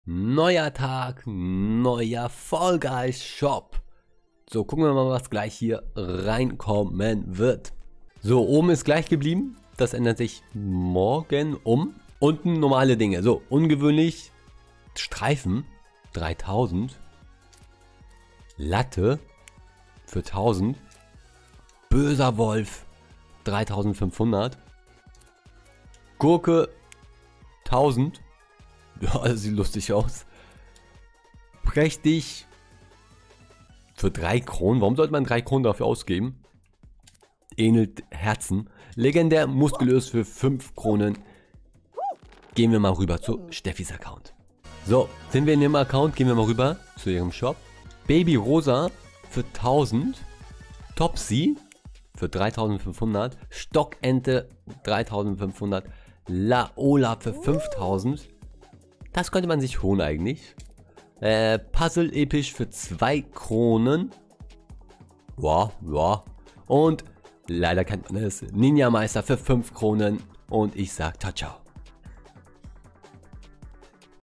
Neuer Tag, neuer Fall Guys Shop. So, gucken wir mal, was gleich hier reinkommen wird. So, oben ist gleich geblieben. Das ändert sich morgen um. Unten normale Dinge. So, ungewöhnlich. Streifen, 3000. Latte für 1000. Böser Wolf, 3500. Gurke, 1000. Ja, das sieht lustig aus. Prächtig. Für 3 Kronen. Warum sollte man 3 Kronen dafür ausgeben? Ähnelt Herzen. Legendär, muskulös für 5 Kronen. Gehen wir mal rüber zu Steffis Account. So, sind wir in ihrem Account, gehen wir mal rüber zu ihrem Shop. Baby Rosa für 1000. Topsy für 3500. Stockente 3500. Laola für 5000. Das könnte man sich holen eigentlich. Puzzle episch für 2 Kronen. Wow, wow. Und leider kennt man es. Ninja Meister für 5 Kronen. Und ich sag ciao, ciao.